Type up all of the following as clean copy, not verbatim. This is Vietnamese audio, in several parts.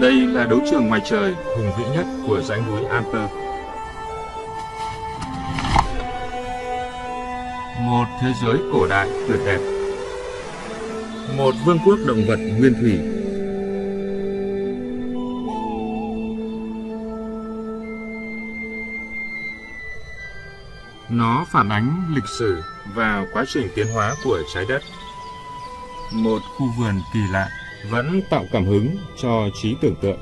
Đây là đấu trường ngoài trời hùng vĩ nhất của dãy núi Alper. Một thế giới cổ đại tuyệt đẹp. Một vương quốc động vật nguyên thủy. Nó phản ánh lịch sử và quá trình tiến hóa của trái đất. Một khu vườn kỳ lạ vẫn tạo cảm hứng cho trí tưởng tượng.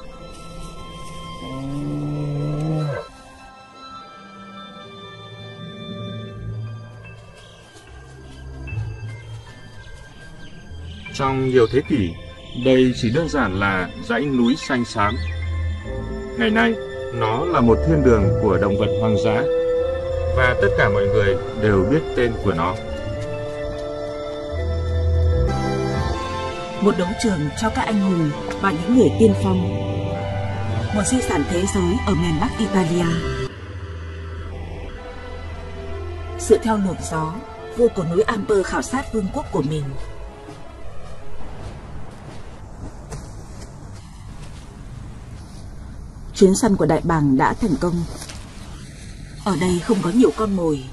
Trong nhiều thế kỷ, đây chỉ đơn giản là dãy núi xanh xám. Ngày nay, nó là một thiên đường của động vật hoang dã, và tất cả mọi người đều biết tên của nó. Một đấu trường cho các anh hùng và những người tiên phong. Một di sản thế giới ở miền Bắc Italia. Sự theo luồng gió, vua của núi Alper khảo sát vương quốc của mình. Chuyến săn của đại bàng đã thành công. Ở đây không có nhiều con mồi.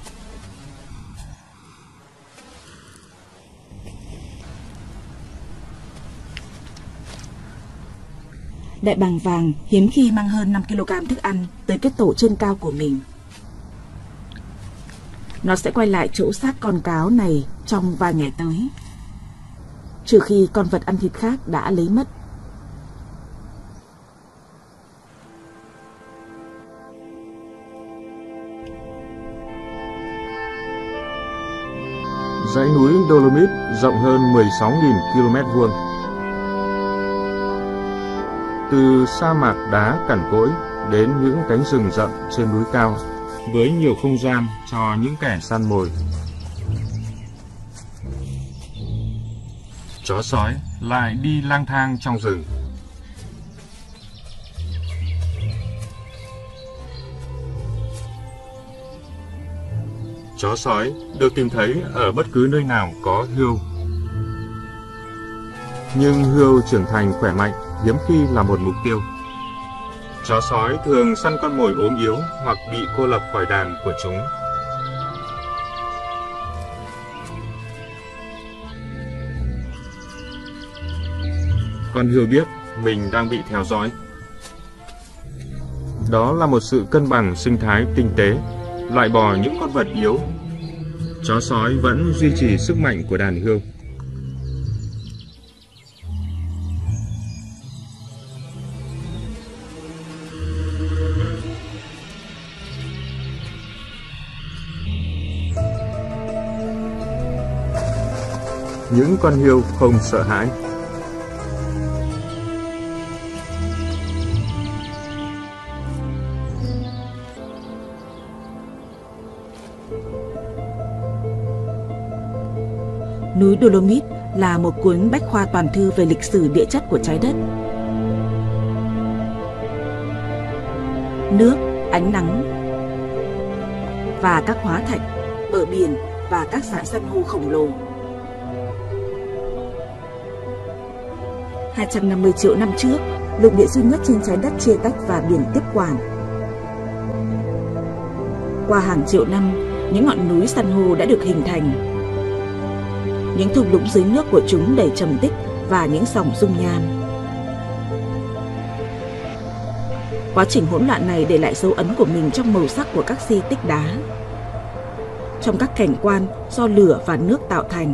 Đại bàng vàng hiếm khi mang hơn 5 kg thức ăn tới cái tổ trên cao của mình. Nó sẽ quay lại chỗ xác con cáo này trong vài ngày tới, trừ khi con vật ăn thịt khác đã lấy mất. Dãy núi Dolomite rộng hơn 16.000 km vuông. Từ sa mạc đá cằn cỗi đến những cánh rừng rậm trên núi cao, với nhiều không gian cho những kẻ săn mồi. Chó sói lại đi lang thang trong rừng. Chó sói được tìm thấy ở bất cứ nơi nào có hươu. Nhưng hươu trưởng thành khỏe mạnh hiếm khi là một mục tiêu. Chó sói thường săn con mồi ốm yếu hoặc bị cô lập khỏi đàn của chúng. Con hươu biết mình đang bị theo dõi. Đó là một sự cân bằng sinh thái tinh tế, loại bỏ những con vật yếu. Chó sói vẫn duy trì sức mạnh của đàn hươu. Những con hươu không sợ hãi. Núi Dolomite là một cuốn bách khoa toàn thư về lịch sử địa chất của trái đất. Nước, ánh nắng và các hóa thạch, bờ biển và các dải san hô khổng lồ. 250 triệu năm trước, lục địa duy nhất trên trái đất chia tách và biển tiếp quản. Qua hàng triệu năm, những ngọn núi san hô đã được hình thành. Những thung lũng dưới nước của chúng đầy trầm tích và những dòng dung nham. Quá trình hỗn loạn này để lại dấu ấn của mình trong màu sắc của các di tích đá, trong các cảnh quan do lửa và nước tạo thành.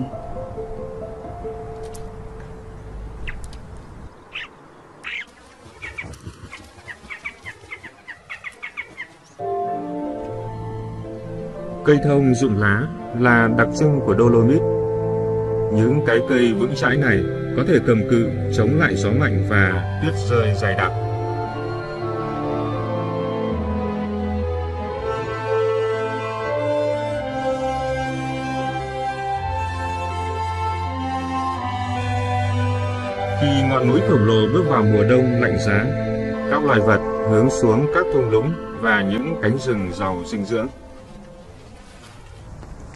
Cây thông rụng lá là đặc trưng của Dolomite. Những cái cây vững chãi này có thể cầm cự chống lại gió mạnh và tuyết rơi dày đặc. Khi ngọn núi khổng lồ bước vào mùa đông lạnh giá, các loài vật hướng xuống các thung lũng và những cánh rừng giàu dinh dưỡng.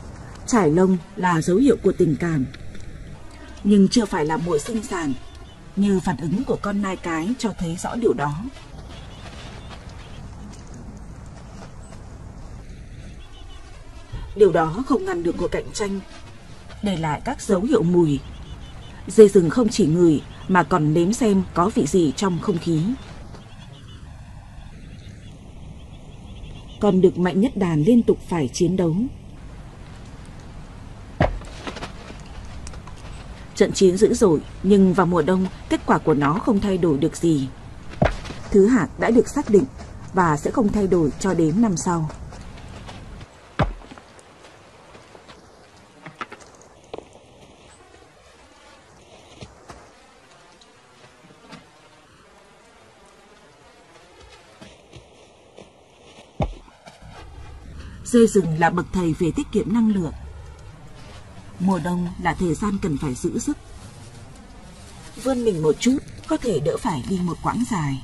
Trải lông là dấu hiệu của tình cảm, nhưng chưa phải là mùa sinh sản. như phản ứng của con nai cái cho thấy rõ điều đó. Điều đó không ngăn được cuộc cạnh tranh, để lại các dấu hiệu mùi. Dê rừng không chỉ ngửi mà còn nếm xem có vị gì trong không khí. Con đực mạnh nhất đàn liên tục phải chiến đấu. Trận chiến dữ dội, nhưng vào mùa đông, kết quả của nó không thay đổi được gì. Thứ hạt đã được xác định và sẽ không thay đổi cho đến năm sau. Dê rừng là bậc thầy về tiết kiệm năng lượng. Mùa đông là thời gian cần phải giữ sức. Vươn mình một chút, có thể đỡ phải đi một quãng dài.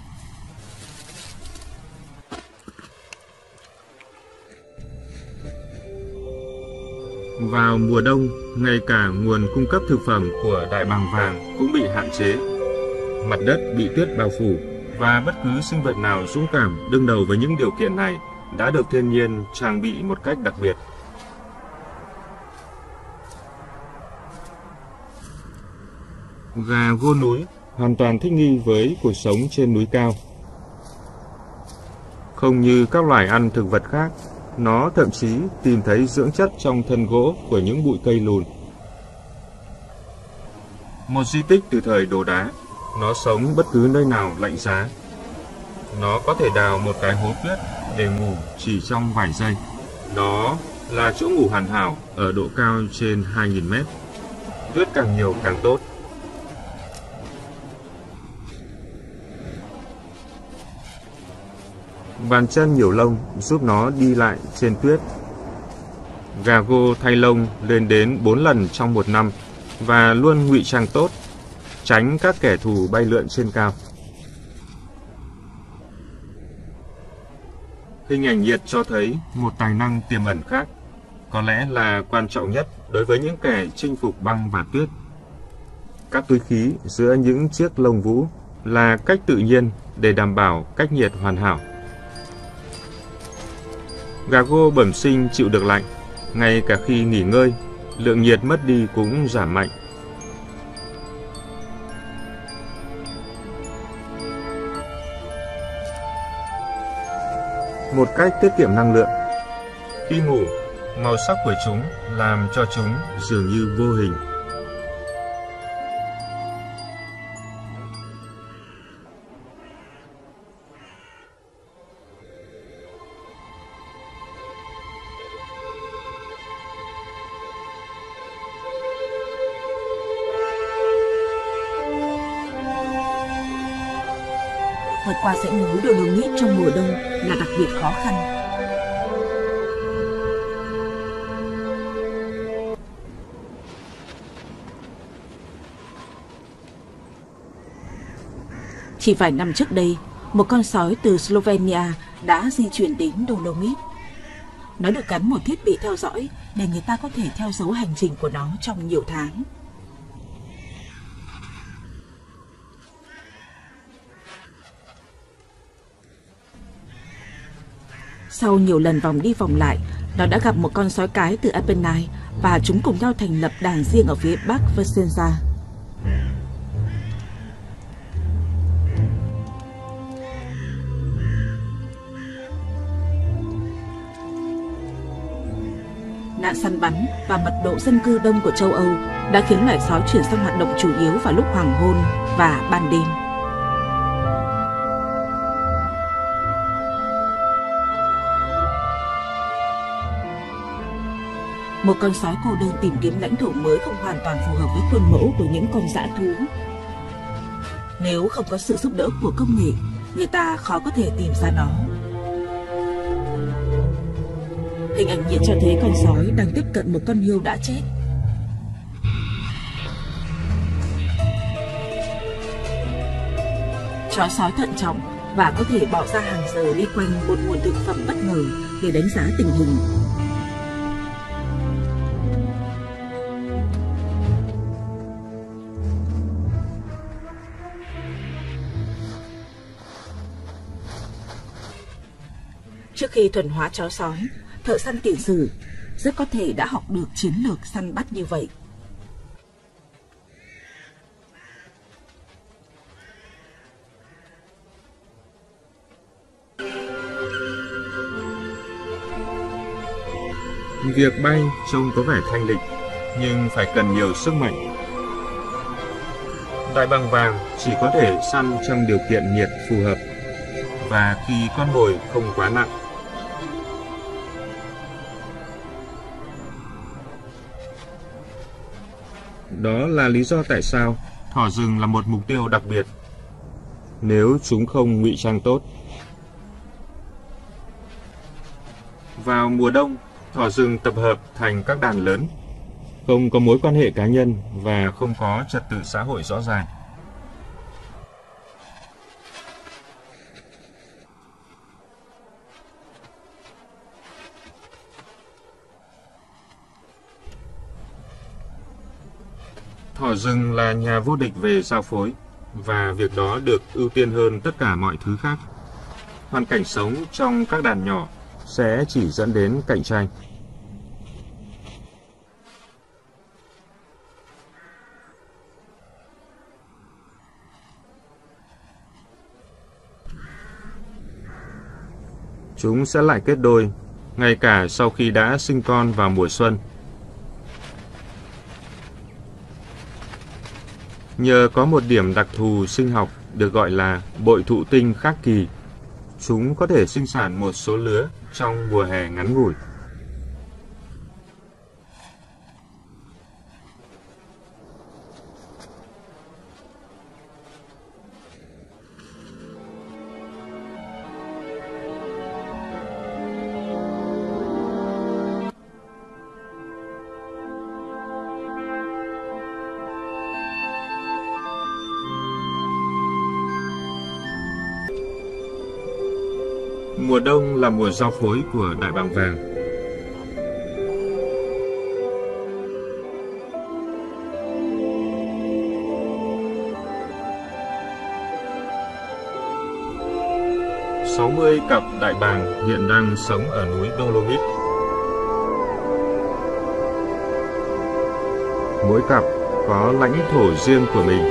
Vào mùa đông, ngay cả nguồn cung cấp thực phẩm của đại bàng vàng cũng bị hạn chế. Mặt đất bị tuyết bao phủ, và bất cứ sinh vật nào dũng cảm đương đầu với những điều kiện này đã được thiên nhiên trang bị một cách đặc biệt. Gà gô núi hoàn toàn thích nghi với cuộc sống trên núi cao. Không như các loài ăn thực vật khác, nó thậm chí tìm thấy dưỡng chất trong thân gỗ của những bụi cây lùn. Một di tích từ thời đồ đá, nó sống bất cứ nơi nào lạnh giá. Nó có thể đào một cái hố tuyết để ngủ chỉ trong vài giây. Đó là chỗ ngủ hoàn hảo ở độ cao trên 2.000 mét. Tuyết càng nhiều càng tốt. Bàn chân nhiều lông giúp nó đi lại trên tuyết. Gà gô thay lông lên đến 4 lần trong một năm và luôn ngụy trang tốt, tránh các kẻ thù bay lượn trên cao. Hình ảnh nhiệt cho thấy một tài năng tiềm ẩn khác, có lẽ là quan trọng nhất đối với những kẻ chinh phục băng và tuyết. Các túi khí giữa những chiếc lông vũ là cách tự nhiên để đảm bảo cách nhiệt hoàn hảo. Gà gô bẩm sinh chịu được lạnh, ngay cả khi nghỉ ngơi, lượng nhiệt mất đi cũng giảm mạnh. Một cách tiết kiệm năng lượng. Khi ngủ, màu sắc của chúng làm cho chúng dường như vô hình. Vượt qua dãy núi Dolomit trong mùa đông là đặc biệt khó khăn. Chỉ vài năm trước đây, một con sói từ Slovenia đã di chuyển đến Dolomit. Nó được gắn một thiết bị theo dõi để người ta có thể theo dấu hành trình của nó trong nhiều tháng. Sau nhiều lần vòng đi vòng lại, nó đã gặp một con sói cái từ Apennine và chúng cùng nhau thành lập đàn riêng ở phía bắc Vicenza. Nạn săn bắn và mật độ dân cư đông của châu Âu đã khiến loài sói chuyển sang hoạt động chủ yếu vào lúc hoàng hôn và ban đêm. Một con sói cô đơn tìm kiếm lãnh thổ mới không hoàn toàn phù hợp với khuôn mẫu của những con dã thú. Nếu không có sự giúp đỡ của công nghệ, người ta khó có thể tìm ra nó. Hình ảnh nhiệt cho thấy con sói đang tiếp cận một con hươu đã chết. Chó sói thận trọng và có thể bỏ ra hàng giờ đi quanh một nguồn thực phẩm bất ngờ để đánh giá tình hình. Trước khi thuần hóa chó sói, thợ săn tiền sử rất có thể đã học được chiến lược săn bắt như vậy. Việc bay trông có vẻ thanh lịch, nhưng phải cần nhiều sức mạnh. Đại bàng vàng chỉ có thể săn trong điều kiện nhiệt phù hợp và khi con mồi không quá nặng. Đó là lý do tại sao thỏ rừng là một mục tiêu đặc biệt nếu chúng không ngụy trang tốt. Vào mùa đông, thỏ rừng tập hợp thành các đàn lớn, không có mối quan hệ cá nhân và không có trật tự xã hội rõ ràng. Thỏ rừng là nhà vô địch về giao phối, và việc đó được ưu tiên hơn tất cả mọi thứ khác. Hoàn cảnh sống trong các đàn nhỏ sẽ chỉ dẫn đến cạnh tranh. Chúng sẽ lại kết đôi, ngay cả sau khi đã sinh con vào mùa xuân. Nhờ có một điểm đặc thù sinh học được gọi là bội thụ tinh khác kỳ, chúng có thể sinh sản một số lứa trong mùa hè ngắn ngủi. Mùa đông là mùa giao phối của đại bàng vàng. Sáu 60 cặp đại bàng hiện đang sống ở núi Dolomit. Mỗi cặp có lãnh thổ riêng của mình.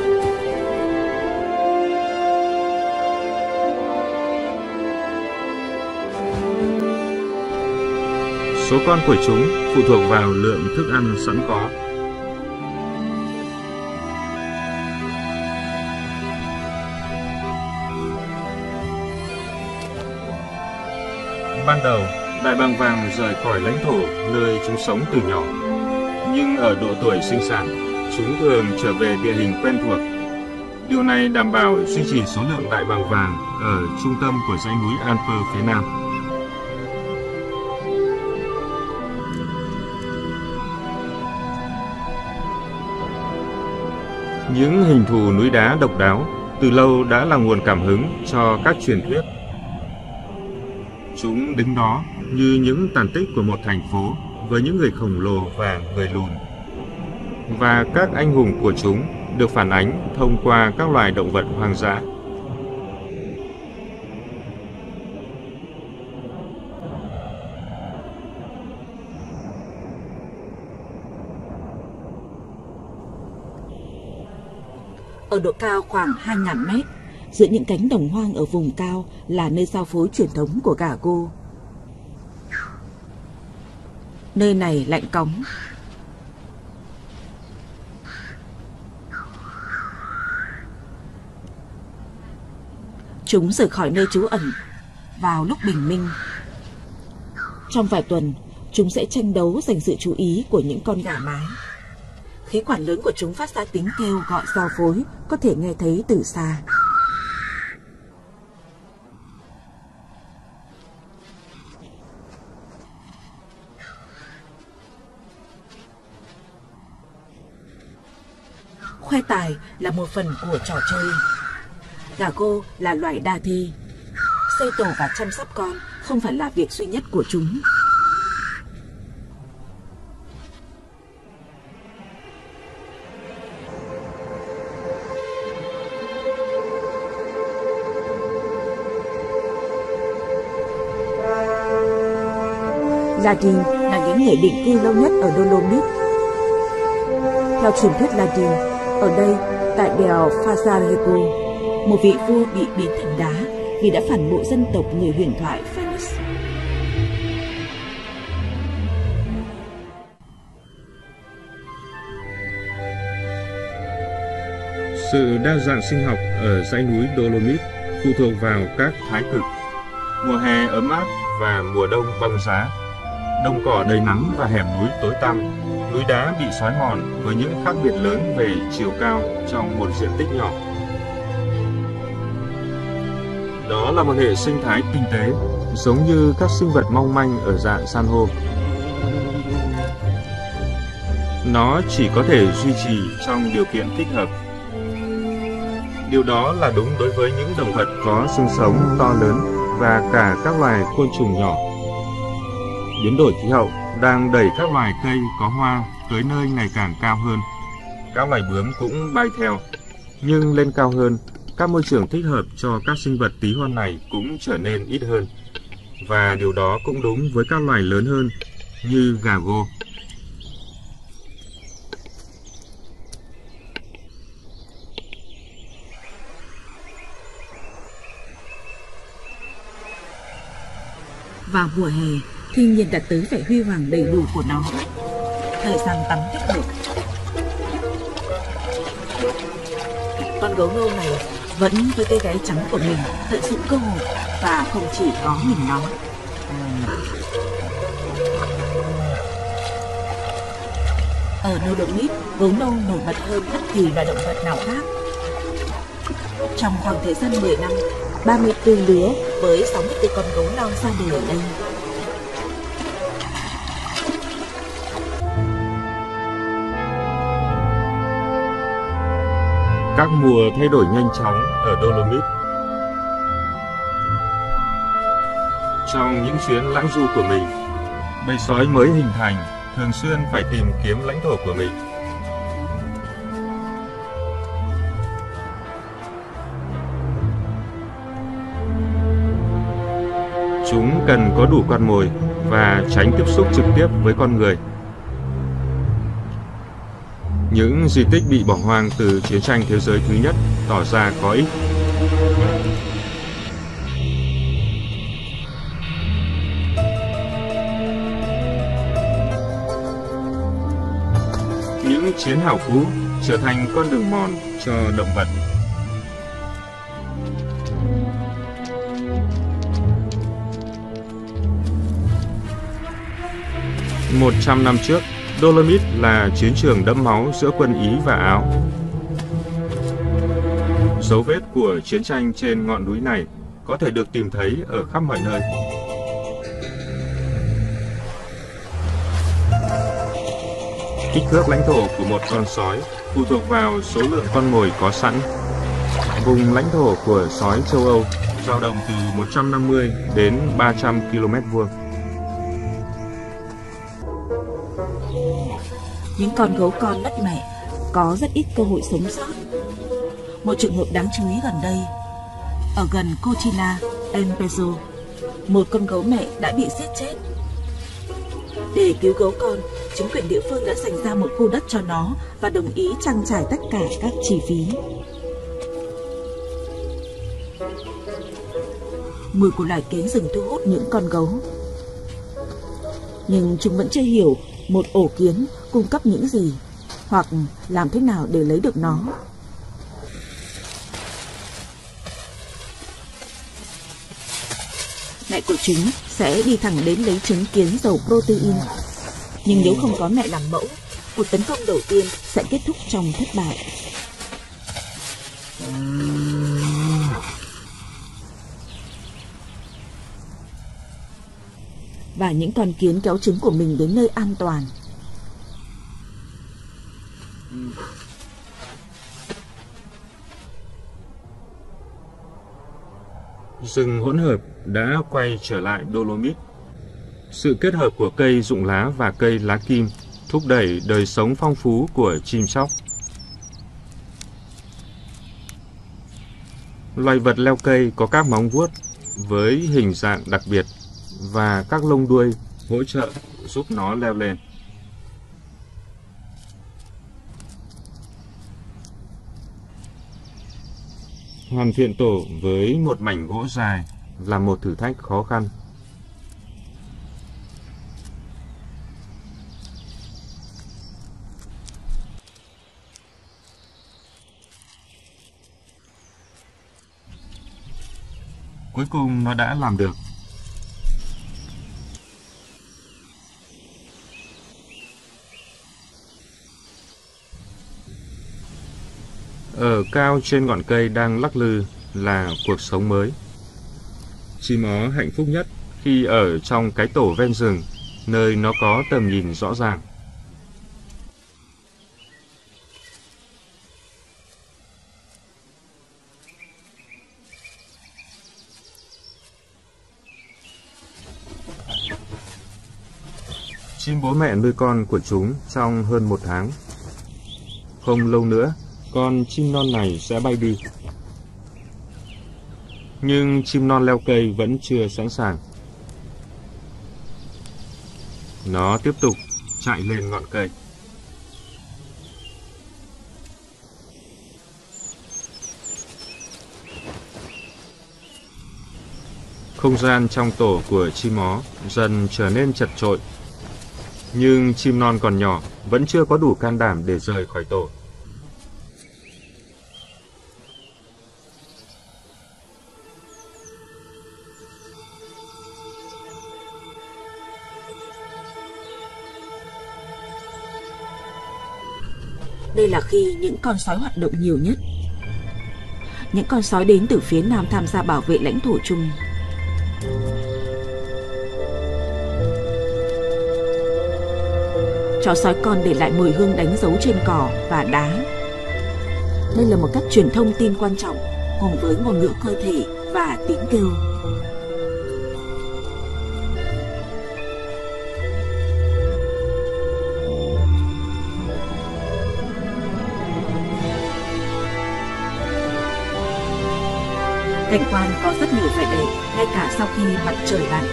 Số con của chúng phụ thuộc vào lượng thức ăn sẵn có. Ban đầu, đại bàng vàng rời khỏi lãnh thổ nơi chúng sống từ nhỏ. Nhưng ở độ tuổi sinh sản, chúng thường trở về địa hình quen thuộc. Điều này đảm bảo duy trì số lượng đại bàng vàng ở trung tâm của dãy núi Alper phía Nam. Những hình thù núi đá độc đáo từ lâu đã là nguồn cảm hứng cho các truyền thuyết. Chúng đứng đó như những tàn tích của một thành phố với những người khổng lồ và người lùn. Và các anh hùng của chúng được phản ánh thông qua các loài động vật hoang dã. Ở độ cao khoảng 2.000 mét, giữa những cánh đồng hoang ở vùng cao là nơi giao phối truyền thống của gà gu. Nơi này lạnh cóng. Chúng rời khỏi nơi trú ẩn vào lúc bình minh. Trong vài tuần, chúng sẽ tranh đấu giành sự chú ý của những con gà mái. Khí quản lớn của chúng phát ra tiếng kêu gọi giao phối có thể nghe thấy từ xa. Khoe tài là một phần của trò chơi. Gà gu là loài đa thê. Xây tổ và chăm sóc con không phải là việc duy nhất của chúng. Ladin là những người định cư lâu nhất ở Dolomite. Theo truyền thuyết Ladin, ở đây, tại đèo Fajarego, một vị vua bị biến thành đá vì đã phản bội dân tộc người huyền thoại Phoenix. Sự đa dạng sinh học ở dãy núi Dolomite phụ thuộc vào các thái cực, mùa hè ấm áp và mùa đông băng giá, đồng cỏ đầy nắng và hẻm núi tối tăm, núi đá bị xói mòn với những khác biệt lớn về chiều cao trong một diện tích nhỏ. Đó là một hệ sinh thái tinh tế, giống như các sinh vật mong manh ở dạng san hô. Nó chỉ có thể duy trì trong điều kiện thích hợp. Điều đó là đúng đối với những động vật có xương sống to lớn và cả các loài côn trùng nhỏ. Biến đổi khí hậu đang đẩy các loài cây có hoa tới nơi ngày càng cao hơn. Các loài bướm cũng bay theo, nhưng lên cao hơn, các môi trường thích hợp cho các sinh vật tí hon này cũng trở nên ít hơn. Và điều đó cũng đúng với các loài lớn hơn như gà gô. Vào mùa hè, thiên nhiên đạt tới vẻ huy hoàng đầy đủ của nó. Thời gian tắm thích hợp. Con gấu nâu này vẫn với cái gáy trắng của mình tận dụng cơ hội, và không chỉ có mình nó. Ở Dolomite, gấu nâu nổi bật hơn bất kỳ loài động vật nào khác. Trong khoảng thời gian 10 năm, 34 lứa với 64 con gấu non ra đời ở đây. Các mùa thay đổi nhanh chóng ở Dolomite. Trong những chuyến lãng du của mình, bầy sói mới hình thành thường xuyên phải tìm kiếm lãnh thổ của mình. Chúng cần có đủ con mồi và tránh tiếp xúc trực tiếp với con người. Những di tích bị bỏ hoang từ chiến tranh thế giới thứ nhất tỏ ra có ích. Những chiến hào cũ trở thành con đường mòn cho động vật. Một 100 năm trước, Dolomite là chiến trường đẫm máu giữa quân Ý và Áo. Dấu vết của chiến tranh trên ngọn núi này có thể được tìm thấy ở khắp mọi nơi. Kích thước lãnh thổ của một con sói phụ thuộc vào số lượng con mồi có sẵn. Vùng lãnh thổ của sói châu Âu dao động từ 150 đến 300 km². Những con gấu con đất mẹ có rất ít cơ hội sống sót. Một trường hợp đáng chú ý gần đây, ở gần Cochina Empezo, một con gấu mẹ đã bị giết chết. Để cứu gấu con, chính quyền địa phương đã dành ra một khu đất cho nó và đồng ý trang trải tất cả các chi phí. Mùi của loài kiến rừng thu hút những con gấu, nhưng chúng vẫn chưa hiểu một ổ kiến cung cấp những gì, hoặc làm thế nào để lấy được nó. Mẹ của chúng sẽ đi thẳng đến lấy trứng kiến giàu protein. Nhưng nếu không có mẹ làm mẫu, cuộc tấn công đầu tiên sẽ kết thúc trong thất bại. Và những con kiến kéo trứng của mình đến nơi an toàn. Rừng hỗn hợp đã quay trở lại Dolomite. Sự kết hợp của cây rụng lá và cây lá kim thúc đẩy đời sống phong phú của chim chóc. Loài vật leo cây có các móng vuốt với hình dạng đặc biệt và các lông đuôi hỗ trợ giúp nó leo lên. Hoàn thiện tổ với một mảnh gỗ dài là một thử thách khó khăn. Cuối cùng nó đã làm được. Ở cao trên ngọn cây đang lắc lư là cuộc sống mới. Chim ó hạnh phúc nhất khi ở trong cái tổ ven rừng, nơi nó có tầm nhìn rõ ràng. Chim bố mẹ nuôi con của chúng trong hơn 1 tháng. Không lâu nữa, con chim non này sẽ bay đi. Nhưng chim non leo cây vẫn chưa sẵn sàng. Nó tiếp tục chạy lên ngọn cây. Không gian trong tổ của chim ó dần trở nên chật chội. Nhưng chim non còn nhỏ, vẫn chưa có đủ can đảm để rời khỏi tổ. Đây là khi những con sói hoạt động nhiều nhất. Những con sói đến từ phía nam tham gia bảo vệ lãnh thổ chung. Chó sói con để lại mùi hương đánh dấu trên cỏ và đá. Đây là một cách truyền thông tin quan trọng cùng với ngôn ngữ cơ thể và tiếng kêu. Cảnh quan có rất nhiều vẻ đẹp ngay cả sau khi mặt trời lặn.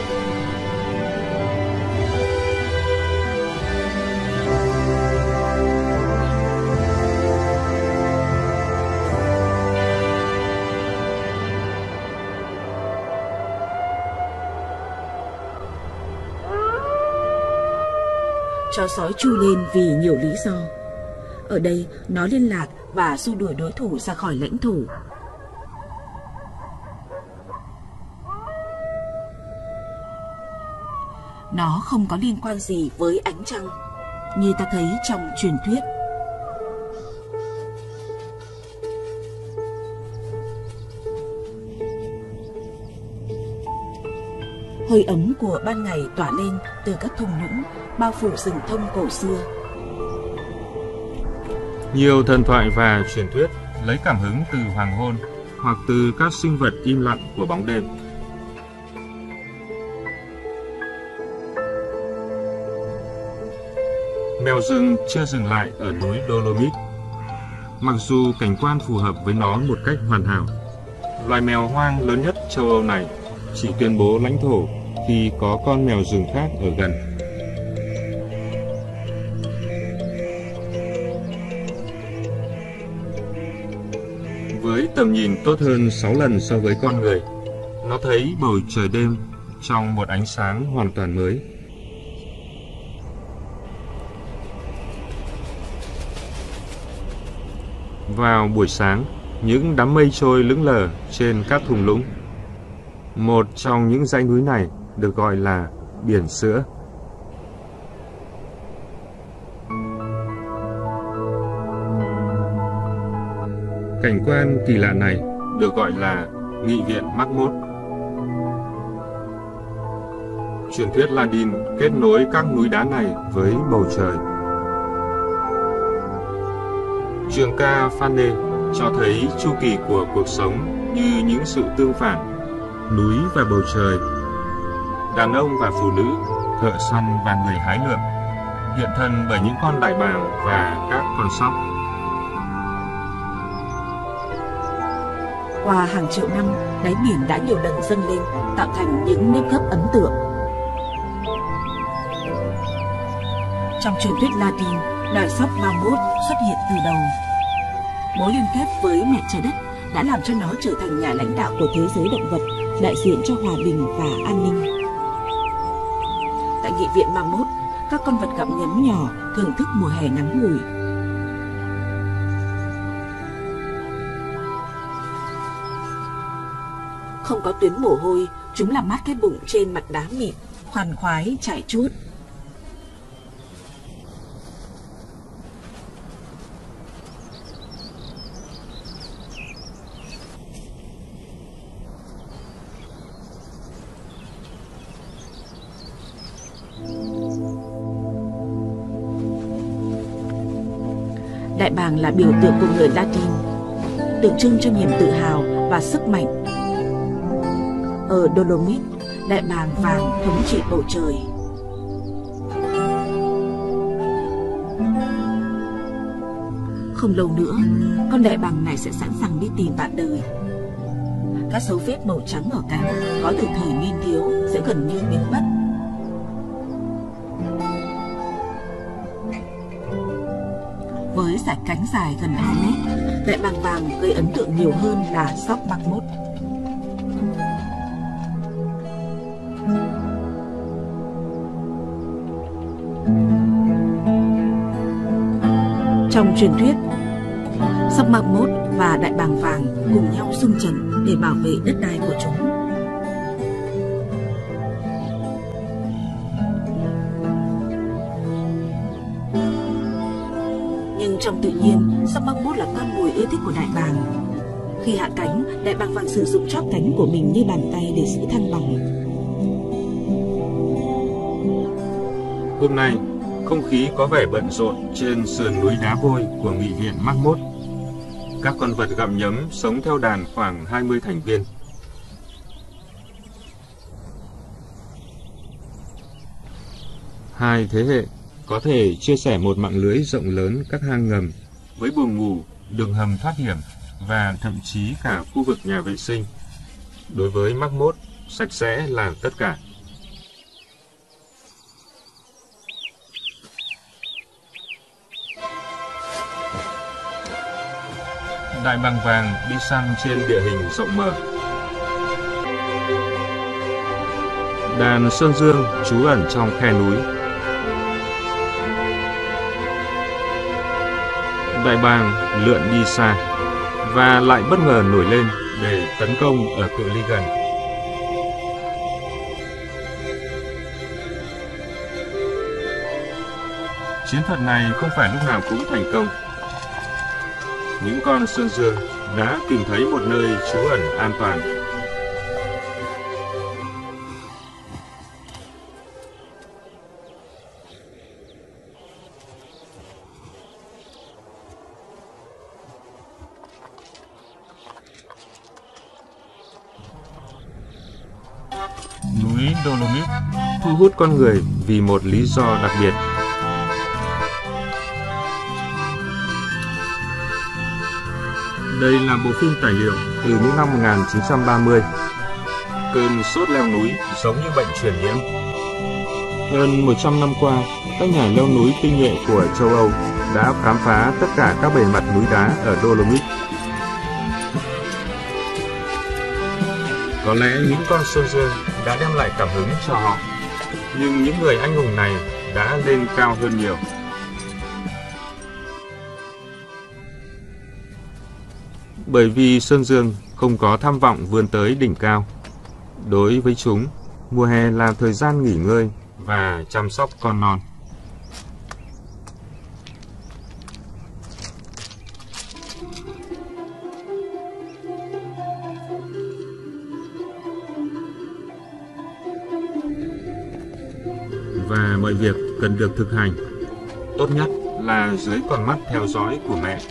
Chó sói chu lên vì nhiều lý do. Ở đây, nó liên lạc và xua đuổi đối thủ ra khỏi lãnh thổ. Nó không có liên quan gì với ánh trăng, như ta thấy trong truyền thuyết. Hơi ấm của ban ngày tỏa lên từ các thung lũng bao phủ rừng thông cổ xưa. Nhiều thần thoại và truyền thuyết lấy cảm hứng từ hoàng hôn hoặc từ các sinh vật im lặng của bóng đêm. Mèo rừng chưa dừng lại ở núi Dolomit. Mặc dù cảnh quan phù hợp với nó một cách hoàn hảo, loài mèo hoang lớn nhất châu Âu này chỉ tuyên bố lãnh thổ khi có con mèo rừng khác ở gần. Với tầm nhìn tốt hơn 6 lần so với con người, nó thấy bầu trời đêm trong một ánh sáng hoàn toàn mới. Vào buổi sáng, những đám mây trôi lững lờ trên các thung lũng. Một trong những dãy núi này được gọi là Biển Sữa. Cảnh quan kỳ lạ này được gọi là Nghị viện Marmot. Truyền thuyết Ladin kết nối các núi đá này với bầu trời. Trường ca Fanny cho thấy chu kỳ của cuộc sống như những sự tương phản, núi và bầu trời, đàn ông và phụ nữ, thợ săn và người hái lượm, hiện thân bởi những con đại bàng và các con sóc. Qua hàng triệu năm, đáy biển đã nhiều lần dâng lên, tạo thành những nếp gấp ấn tượng. Trong truyền thuyết Latin, loài sóc Mammoth xuất hiện từ đầu. Mối liên kết với mẹ trái đất đã làm cho nó trở thành nhà lãnh đạo của thế giới động vật, đại diện cho hòa bình và an ninh. Tại nghị viện Mammoth, các con vật gặm nhấm nhỏ thưởng thức mùa hè ngắn ngủi. Không có tuyến mồ hôi, chúng làm mát cái bụng trên mặt đá mịn, khoan khoái chạy chuốt. Đại bàng là biểu tượng của người Latin, tượng trưng cho niềm tự hào và sức mạnh. Ở Dolomit, đại bàng vàng thống trị bầu trời. Không lâu nữa, con đại bàng này sẽ sẵn sàng đi tìm bạn đời. Các dấu vết màu trắng ở cánh có từ thời niên thiếu sẽ gần như biến mất. Với dải cánh dài gần 2 mét, đại bàng vàng gây ấn tượng nhiều hơn là sóc Mammoth. Trong truyền thuyết, sóc Mammoth và đại bàng vàng cùng nhau xung trận để bảo vệ đất đai của chúng. Nhưng trong tự nhiên, sóc Mammoth là con mồi ưa thích của đại bàng. Khi hạ cánh, đại bàng vàng sử dụng chóp cánh của mình như bàn tay để giữ thăng bằng. Hôm nay, không khí có vẻ bận rộn trên sườn núi đá vôi của nghị viện Mammoth. Các con vật gặm nhấm sống theo đàn khoảng 20 thành viên. Hai thế hệ có thể chia sẻ một mạng lưới rộng lớn các hang ngầm với buồng ngủ, đường hầm thoát hiểm và thậm chí cả khu vực nhà vệ sinh. Đối với Mammoth, sạch sẽ là tất cả. Đại bàng vàng đi săn trên địa hình rộng mở. Đàn sơn dương trú ẩn trong khe núi. Đại bàng lượn đi xa và lại bất ngờ nổi lên để tấn công ở cự ly gần. Chiến thuật này không phải lúc nào cũng thành công. Những con sơn dương đã tìm thấy một nơi trú ẩn an toàn. Núi Dolomit thu hút con người vì một lý do đặc biệt. Đây là bộ phim tài liệu từ những năm 1930. Cơn sốt leo núi giống như bệnh truyền nhiễm. Hơn 100 năm qua, các nhà leo núi tinh nhuệ của châu Âu đã khám phá tất cả các bề mặt núi đá ở Dolomit. Có lẽ những con sơn dương đã đem lại cảm hứng cho họ, nhưng những người anh hùng này đã lên cao hơn nhiều. Bởi vì sơn dương không có tham vọng vươn tới đỉnh cao. Đối với chúng, mùa hè là thời gian nghỉ ngơi và chăm sóc con non. Và mọi việc cần được thực hành, tốt nhất là dưới con mắt theo dõi của mẹ.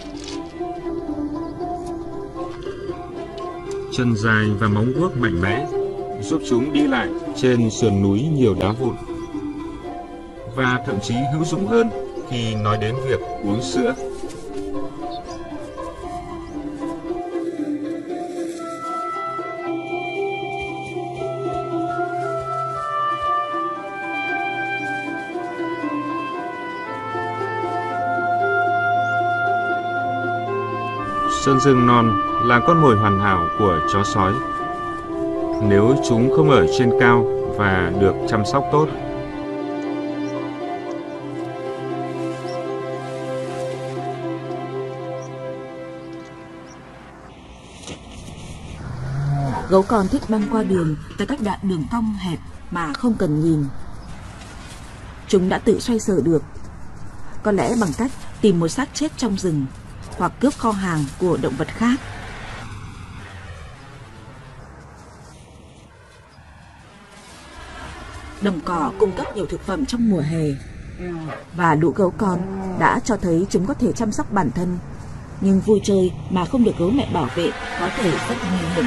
Chân dài và móng vuốt mạnh mẽ giúp chúng đi lại trên sườn núi nhiều đá vụn, và thậm chí hữu dụng hơn khi nói đến việc uống sữa. Sơn Dương Non là con mồi hoàn hảo của chó sói nếu chúng không ở trên cao và được chăm sóc tốt. Gấu con thích băng qua đường tại các đoạn đường cong hẹp mà không cần nhìn. Chúng đã tự xoay sở được, có lẽ bằng cách tìm một xác chết trong rừng hoặc cướp kho hàng của động vật khác. Đồng cỏ cung cấp nhiều thực phẩm trong mùa hè, và lũ gấu con đã cho thấy chúng có thể chăm sóc bản thân, nhưng vui chơi mà không được gấu mẹ bảo vệ có thể rất nguy hiểm.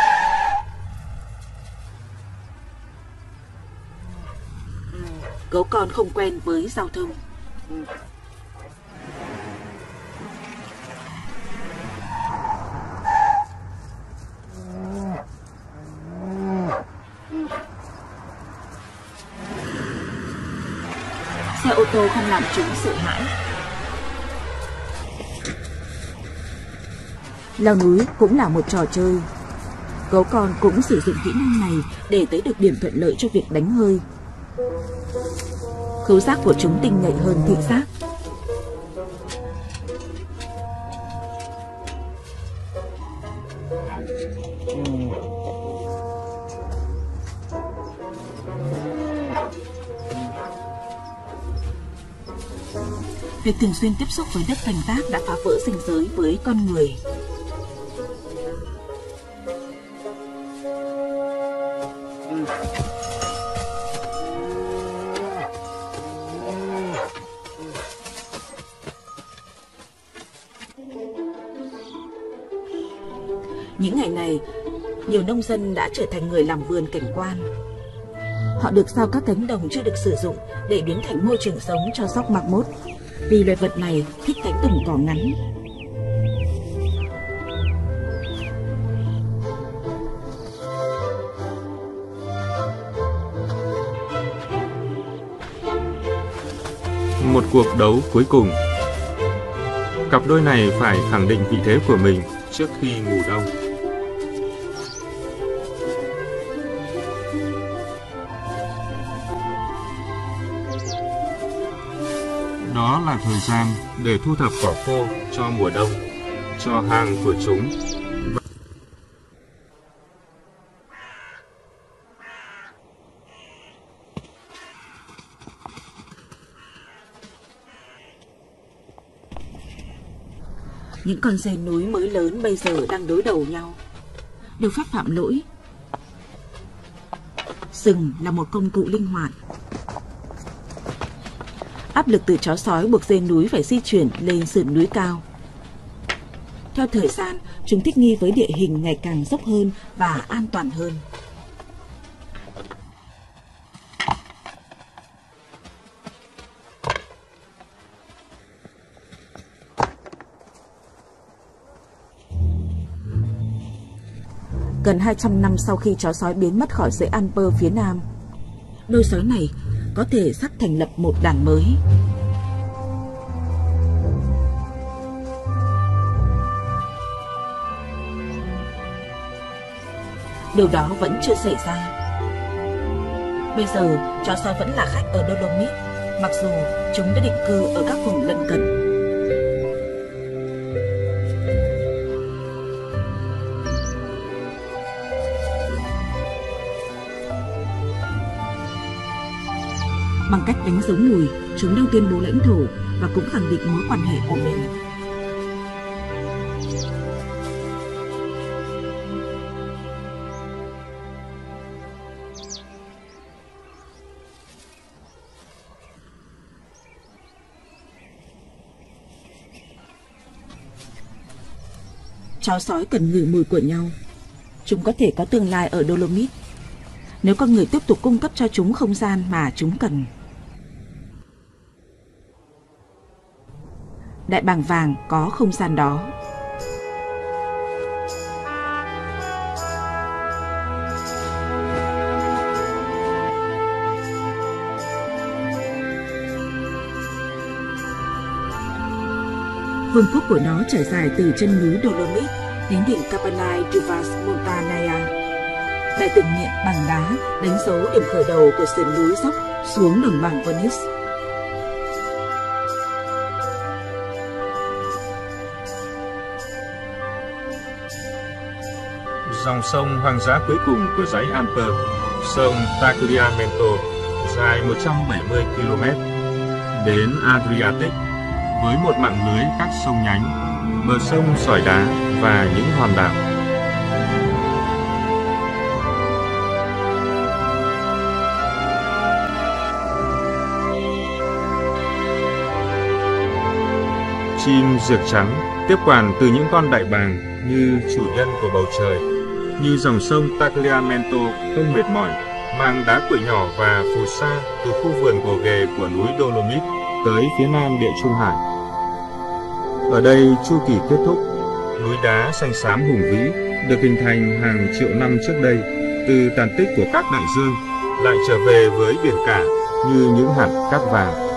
Gấu con không quen với giao thông. Xe ô tô không làm chúng sợ hãi. Leo núi cũng là một trò chơi. Gấu con cũng sử dụng kỹ năng này để tới được điểm thuận lợi cho việc đánh hơi. Khứu giác của chúng tinh nhạy hơn thị giác. Việc thường xuyên tiếp xúc với đất canh tác đã phá vỡ ranh giới với con người. Những ngày này, nhiều nông dân đã trở thành người làm vườn cảnh quan. Họ được giao các cánh đồng chưa được sử dụng để biến thành môi trường sống cho sóc mạc mốt, vì loài vật này thích cánh đồng cỏ ngắn. Một cuộc đấu cuối cùng. Cặp đôi này phải khẳng định vị thế của mình trước khi ngủ đông. Đó là thời gian để thu thập cỏ khô cho mùa đông, cho hang của chúng. Những con dê núi mới lớn bây giờ đang đối đầu nhau, được phép phạm lỗi. Sừng là một công cụ linh hoạt. Áp lực từ chó sói buộc dê núi phải di chuyển lên sườn núi cao. Theo thời gian, chúng thích nghi với địa hình ngày càng dốc hơn và an toàn hơn. Gần 200 năm sau khi chó sói biến mất khỏi dãy Alper phía nam, đôi sói này có thể sắp thành lập một đàn mới. Điều đó vẫn chưa xảy ra. Bây giờ, chó sói vẫn là khách ở Dolomite, mặc dù chúng đã định cư ở các vùng lân cận. Bằng cách đánh dấu mùi, chúng đang tuyên bố lãnh thổ và cũng khẳng định mối quan hệ của mình. Chó sói cần ngửi mùi của nhau. Chúng có thể có tương lai ở Dolomite nếu con người tiếp tục cung cấp cho chúng không gian mà chúng cần. Đại bàng vàng có không gian đó. Vương quốc của nó trải dài từ chân núi Dolomit đến đỉnh Capanai di Montanaia. Đại tự nhiên bằng đá đánh dấu điểm khởi đầu của sườn núi dốc xuống đồng bằng Venice. Dòng sông hoang dã cuối cùng của dãy Alper, sông Tagliamento, dài 170 km, đến Adriatic với một mạng lưới các sông nhánh, bờ sông sỏi đá và những hòn đảo. Chim diệc trắng tiếp quản từ những con đại bàng như chủ nhân của bầu trời, như dòng sông Tagliamento không mệt mỏi, mang đá cuội nhỏ và phù sa từ khu vườn gồ ghề của núi Dolomit tới phía nam Địa Trung Hải. Ở đây chu kỳ kết thúc, núi đá xanh xám hùng vĩ được hình thành hàng triệu năm trước đây từ tàn tích của các đại dương lại trở về với biển cả như những hạt cát vàng.